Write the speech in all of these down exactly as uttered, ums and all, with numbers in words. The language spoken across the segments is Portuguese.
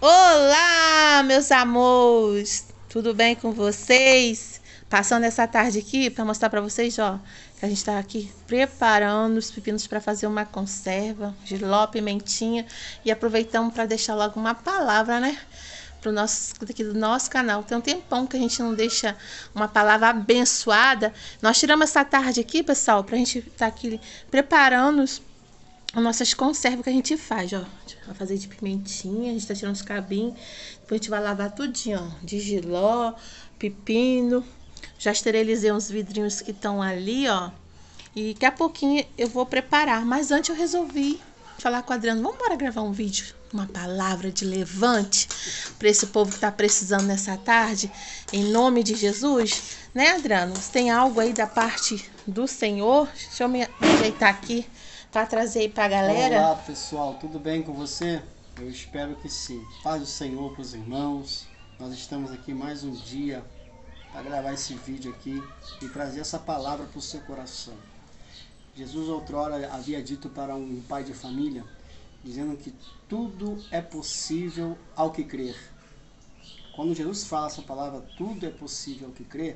Olá, meus amores! Tudo bem com vocês? Passando essa tarde aqui para mostrar para vocês, ó, que a gente tá aqui preparando os pepinos para fazer uma conserva, jiló, pimentinha, e aproveitamos para deixar logo uma palavra, né? Pro nosso, aqui do nosso canal. Tem um tempão que a gente não deixa uma palavra abençoada. Nós tiramos essa tarde aqui, pessoal, pra gente estar tá aqui preparando os as nossas conservas que a gente faz, ó. Vai fazer de pimentinha, a gente tá tirando os cabinhos. Depois a gente vai lavar tudinho, ó. De jiló, pepino. Já esterilizei uns vidrinhos que estão ali, ó. E daqui a pouquinho eu vou preparar. Mas antes eu resolvi falar com o Adriano. Vamos embora gravar um vídeo, uma palavra de levante para esse povo que tá precisando nessa tarde. Em nome de Jesus. Né, Adriano? Você tem algo aí da parte do Senhor? Deixa eu me ajeitar aqui para trazer aí para a galera. Olá, pessoal, tudo bem com você? Eu espero que sim. Paz do Senhor para os irmãos. Nós estamos aqui mais um dia para gravar esse vídeo aqui e trazer essa palavra para o seu coração. Jesus outrora havia dito para um pai de família, dizendo que tudo é possível ao que crer. Quando Jesus fala essa palavra, tudo é possível ao que crer,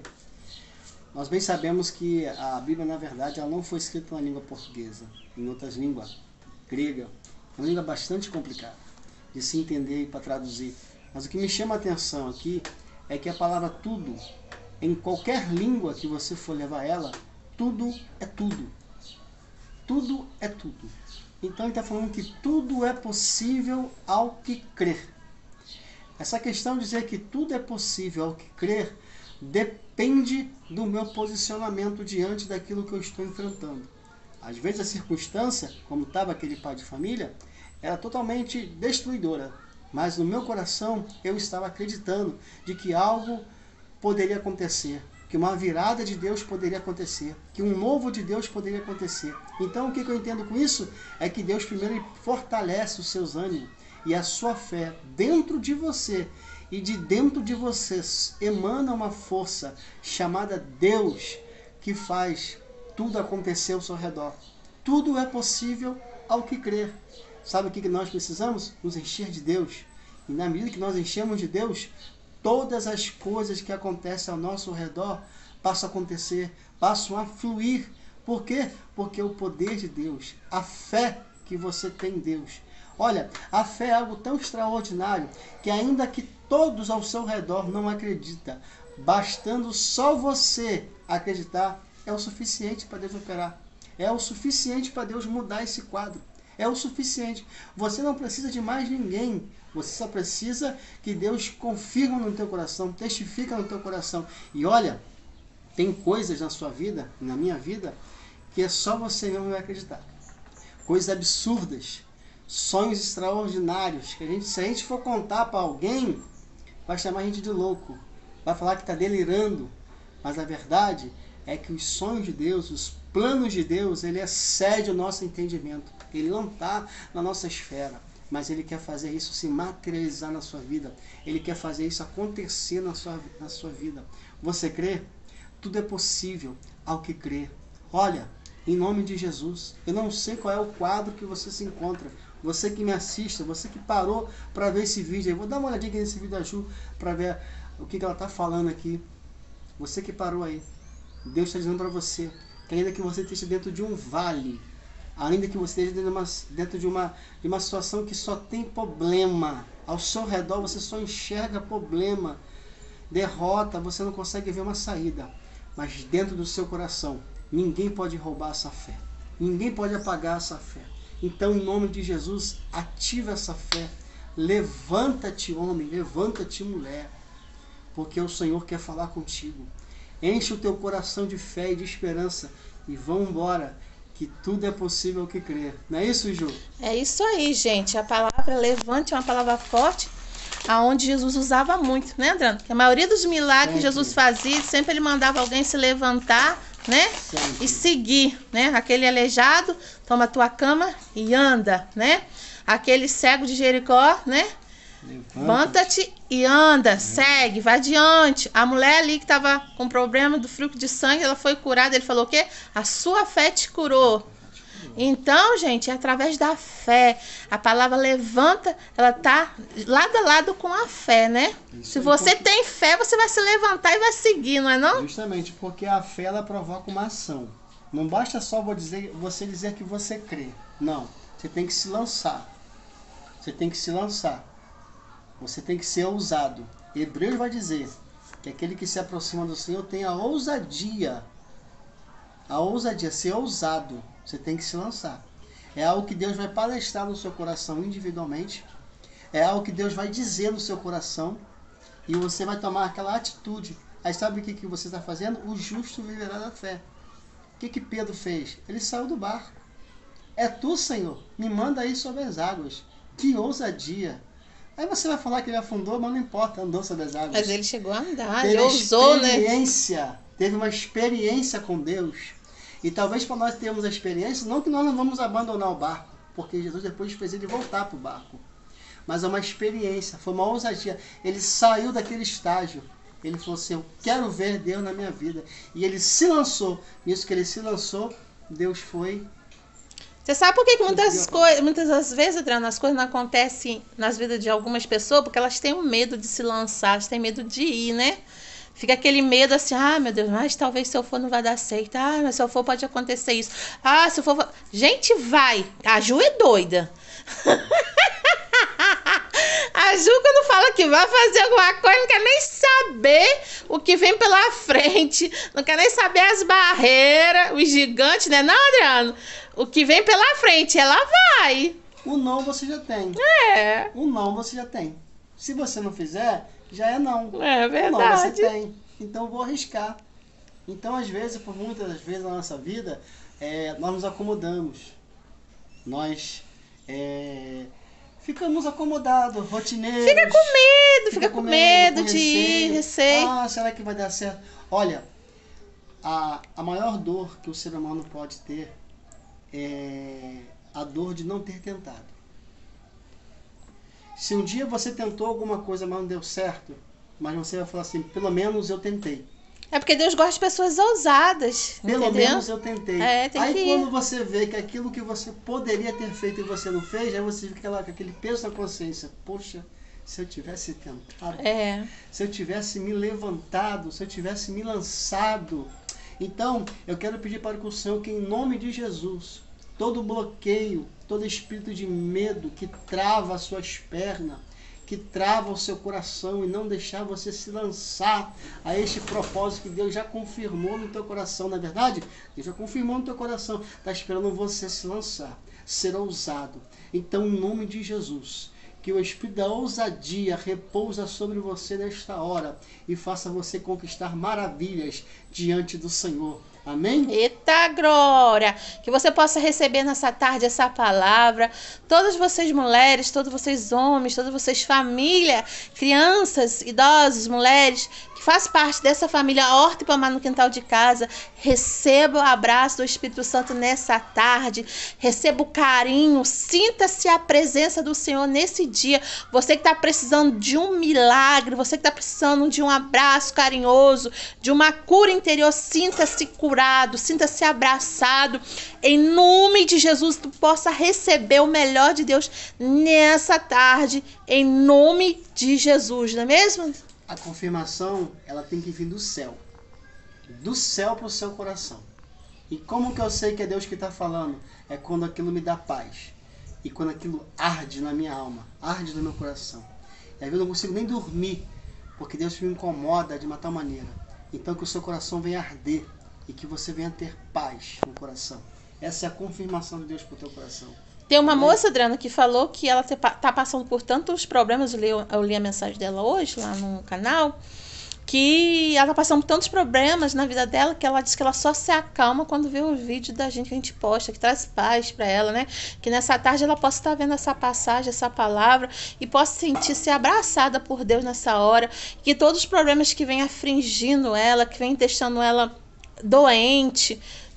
nós bem sabemos que a Bíblia, na verdade, ela não foi escrita na língua portuguesa, em outras línguas, grega. É uma língua bastante complicada de se entender e para traduzir. Mas o que me chama a atenção aqui é que a palavra tudo, em qualquer língua que você for levar ela, tudo é tudo. Tudo é tudo. Então ele está falando que tudo é possível ao que crer. Essa questão de dizer que tudo é possível ao que crer depende do meu posicionamento diante daquilo que eu estou enfrentando. Às vezes a circunstância, como estava aquele pai de família, era totalmente destruidora. Mas no meu coração eu estava acreditando de que algo poderia acontecer, que uma virada de Deus poderia acontecer, que um novo de Deus poderia acontecer. Então o que eu entendo com isso? É que Deus primeiro fortalece os seus ânimos e a sua fé dentro de você. E de dentro de vocês emana uma força chamada Deus, que faz tudo acontecer ao seu redor. Tudo é possível ao que crer. Sabe o que nós precisamos? Nos encher de Deus. E na medida que nós enchemos de Deus, todas as coisas que acontecem ao nosso redor passam a acontecer, passam a fluir. Por quê? Porque o poder de Deus, a fé que você tem em Deus. Olha, a fé é algo tão extraordinário que ainda que todos ao seu redor não acreditam, bastando só você acreditar, é o suficiente para Deus operar. É o suficiente para Deus mudar esse quadro. É o suficiente. Você não precisa de mais ninguém. Você só precisa que Deus confirme no teu coração, testifica no teu coração. E olha, tem coisas na sua vida, na minha vida, que é só você mesmo vai acreditar. Coisas absurdas. Sonhos extraordinários, que a gente, se a gente for contar para alguém, vai chamar a gente de louco, vai falar que está delirando, mas a verdade é que os sonhos de Deus, os planos de Deus, ele excede o nosso entendimento, ele não está na nossa esfera, mas ele quer fazer isso se materializar na sua vida, ele quer fazer isso acontecer na sua, na sua vida. Você crê? Tudo é possível ao que crê. Olha, em nome de Jesus, eu não sei qual é o quadro que você se encontra. Você que me assista, você que parou para ver esse vídeo aí. Vou dar uma olhadinha nesse vídeo da Ju para ver o que, que ela está falando aqui. Você que parou aí. Deus está dizendo para você que ainda que você esteja dentro de um vale, ainda que você esteja dentro de uma, dentro de uma, de uma situação que só tem problema, ao seu redor você só enxerga problema, derrota, você não consegue ver uma saída. Mas dentro do seu coração, ninguém pode roubar essa fé. Ninguém pode apagar essa fé. Então, em nome de Jesus, ativa essa fé. Levanta-te, homem, levanta-te, mulher. Porque o Senhor quer falar contigo. Enche o teu coração de fé e de esperança. E vamos embora, que tudo é possível ao que crer. Não é isso, Ju? É isso aí, gente. A palavra levante é uma palavra forte, aonde Jesus usava muito, né, Adriano? Que a maioria dos milagres que Jesus fazia, sempre ele mandava alguém se levantar, né? Sempre. E seguir, né? Aquele aleijado, toma a tua cama e anda, né? Aquele cego de Jericó, né? Levanta-te e anda, é. Segue, vai adiante. A mulher ali que estava com problema do fluxo de sangue, ela foi curada. Ele falou o quê? A sua fé te curou. Então, gente, é através da fé. A palavra levanta, ela tá lado a lado com a fé, né? Isso Se aí, você porque- tem fé, você vai se levantar e vai seguir, não é não? Justamente porque a fé ela provoca uma ação. Não basta só vou dizer, você dizer que você crê. Não. Você tem que se lançar. Você tem que se lançar. Você tem que ser ousado. Hebreus vai dizer que aquele que se aproxima do Senhor tem a ousadia. A ousadia, ser ousado. Você tem que se lançar. É algo que Deus vai palestrar no seu coração individualmente. É algo que Deus vai dizer no seu coração. E você vai tomar aquela atitude. Aí sabe o que, que você está fazendo? O justo viverá da fé. O que, que Pedro fez? Ele saiu do barco. É tu, Senhor, me manda aí sobre as águas. Que ousadia. Aí você vai falar que ele afundou, mas não importa, andou sobre as águas. Mas ele chegou a andar, Teve ele ousou, né? experiência, teve uma experiência com Deus. E talvez para nós termos a experiência, não que nós não vamos abandonar o barco, porque Jesus depois fez ele voltar para o barco. Mas é uma experiência, foi uma ousadia. Ele saiu daquele estágio. Ele falou assim, eu quero ver Deus na minha vida. E ele se lançou. Nisso que ele se lançou, Deus foi... Você sabe por que, que muitas, coisas, muitas das vezes, Adriana, as coisas não acontecem nas vidas de algumas pessoas? Porque elas têm um medo de se lançar, elas têm medo de ir, né? Fica aquele medo assim, ah, meu Deus, mas talvez se eu for não vai dar certo. Ah, mas se eu for pode acontecer isso. Ah, se eu for... Gente, vai. A Ju é doida. A Ju, quando fala que vai fazer alguma coisa, não quer nem saber o que vem pela frente. Não quer nem saber as barreiras, os gigantes, né? Não, Adriano? O que vem pela frente, ela vai. O não você já tem. É. O não você já tem. Se você não fizer, já é não. É O não verdade. você tem. Então eu vou arriscar. Então, às vezes, por muitas das vezes na nossa vida, é, nós nos acomodamos. Nós é, ficamos acomodados, rotineiros. Fica com medo, fica, com medo, com de ir, receio. Ah, será que vai dar certo? Olha, a, a maior dor que o ser humano pode ter é a dor de não ter tentado. Se um dia você tentou alguma coisa, mas não deu certo, mas você vai falar assim, pelo menos eu tentei. É porque Deus gosta de pessoas ousadas, Pelo entendeu? menos eu tentei. É, tem aí que ir. quando você vê que aquilo que você poderia ter feito e você não fez, aí você fica lá com aquele peso na consciência. Poxa, se eu tivesse tentado, É. se eu tivesse me levantado, se eu tivesse me lançado. Então, eu quero pedir para o Senhor que em nome de Jesus, todo bloqueio, todo espírito de medo que trava as suas pernas, que trava o seu coração e não deixar você se lançar a este propósito que Deus já confirmou no teu coração, não é verdade? Deus já confirmou no teu coração, está esperando você se lançar, ser ousado. Então, em nome de Jesus, que o espírito da ousadia repousa sobre você nesta hora e faça você conquistar maravilhas diante do Senhor. Amém? Eita glória! Que você possa receber nessa tarde essa palavra. Todas vocês mulheres, todos vocês homens, todas vocês família, crianças, idosos, mulheres, que faz parte dessa família Horta e Pomar no Quintal de Casa, receba o abraço do Espírito Santo nessa tarde. Receba o carinho, sinta-se a presença do Senhor nesse dia. Você que está precisando de um milagre, você que está precisando de um abraço carinhoso, de uma cura interior, sinta-se curado, sinta-se abraçado. Em nome de Jesus, tu possa receber o melhor de Deus nessa tarde, em nome de Jesus, não é mesmo? A confirmação, ela tem que vir do céu. Do céu para o seu coração. E como que eu sei que é Deus que está falando? É quando aquilo me dá paz. E quando aquilo arde na minha alma, arde no meu coração. E às vezes eu não consigo nem dormir, porque Deus me incomoda de uma tal maneira. Então que o seu coração venha arder e que você venha ter paz no coração. Essa é a confirmação de Deus para o teu coração. Tem uma moça, Adriana, que falou que ela está passando por tantos problemas, eu li, eu li a mensagem dela hoje lá no canal, que ela está passando por tantos problemas na vida dela, que ela disse que ela só se acalma quando vê o vídeo da gente que a gente posta, que traz paz para ela, né? Que nessa tarde ela possa estar vendo essa passagem, essa palavra, e possa sentir-se abraçada por Deus nessa hora, que todos os problemas que vêm afligindo ela, que vêm deixando ela doente, né?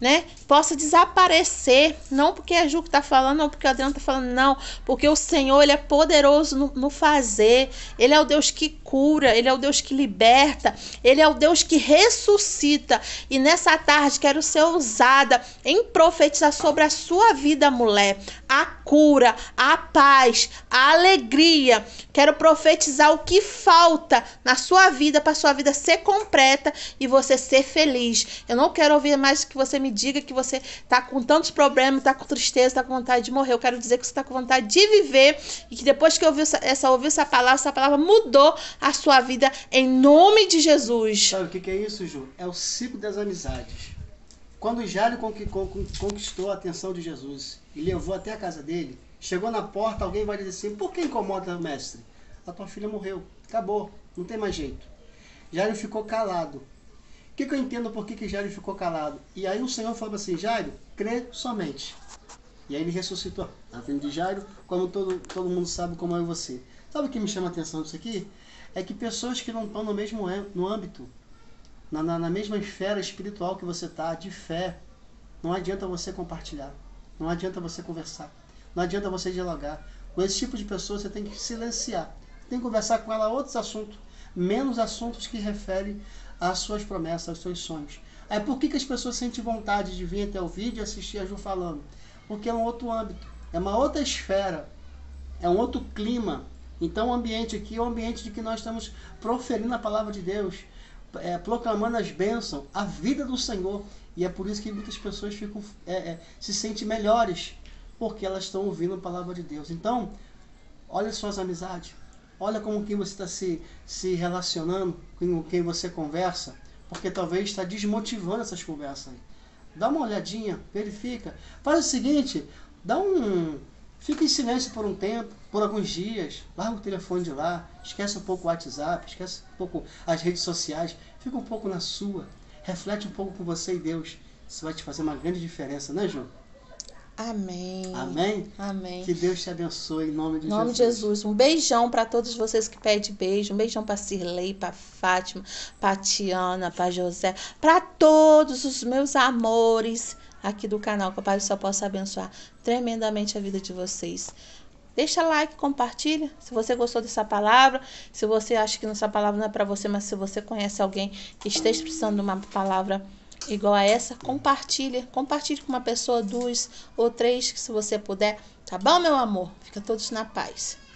possa desaparecer, não porque a Ju está falando, não porque a Adriana está falando, não, porque o Senhor, ele é poderoso no, no fazer, ele é o Deus que cura, ele é o Deus que liberta, ele é o Deus que ressuscita, e nessa tarde quero ser ousada em profetizar sobre a sua vida, mulher, a cura, a paz, a alegria. Quero profetizar o que falta na sua vida para sua vida ser completa e você ser feliz. Eu não quero ouvir mais que você me diga que você está com tantos problemas, está com tristeza, está com vontade de morrer. Eu quero dizer que você está com vontade de viver e que depois que ouviu essa, essa, ouviu essa palavra, essa palavra mudou a sua vida em nome de Jesus. Sabe o que, que é isso, Ju? É o ciclo das amizades. Quando Jairo conquistou a atenção de Jesus e levou até a casa dele, chegou na porta, alguém vai dizer assim: por que incomoda o mestre? A tua filha morreu, acabou, não tem mais jeito. Jairo ficou calado. O que, que eu entendo por que, que Jairo ficou calado? E aí o Senhor falou assim: Jairo, crê somente. E aí ele ressuscitou na frente de Jairo, como todo, todo mundo sabe como é você. Sabe o que me chama a atenção disso aqui? É que pessoas que não estão no mesmo no âmbito, na, na, na mesma esfera espiritual que você está, de fé, não adianta você compartilhar, não adianta você conversar, não adianta você dialogar. Com esse tipo de pessoa você tem que silenciar, tem que conversar com ela outros assuntos, menos assuntos que referem às suas promessas, aos seus sonhos. Aí por que, que as pessoas sentem vontade de vir até o vídeo e assistir a Ju falando? Porque é um outro âmbito, é uma outra esfera, é um outro clima. Então o ambiente aqui é o ambiente de que nós estamos proferindo a palavra de Deus, é, proclamando as bênçãos, a vida do Senhor. E é por isso que muitas pessoas ficam, é, é, se sentem melhores, porque elas estão ouvindo a palavra de Deus. Então, olha suas amizades, olha como que você está se, se relacionando, com quem você conversa, porque talvez está desmotivando essas conversas aí. Dá uma olhadinha, verifica. Faz o seguinte, dá um... fica em silêncio por um tempo, por alguns dias, larga o telefone de lá, esquece um pouco o WhatsApp, esquece um pouco as redes sociais, fica um pouco na sua, reflete um pouco com você e Deus. Isso vai te fazer uma grande diferença, né, Ju? Amém. Amém? Amém. Que Deus te abençoe em nome de em nome Jesus. de Jesus. Um beijão para todos vocês que pedem beijo. Um beijão para Cirlei, para Fátima, para Tiana, para José, para todos os meus amores aqui do canal, que o Pai do Céu possa abençoar tremendamente a vida de vocês. Deixa like, compartilha, se você gostou dessa palavra, se você acha que essa palavra não é para você, mas se você conhece alguém que esteja precisando de uma palavra igual a essa, compartilha, compartilhe com uma pessoa, duas ou três, se você puder, tá bom, meu amor? Fica todos na paz.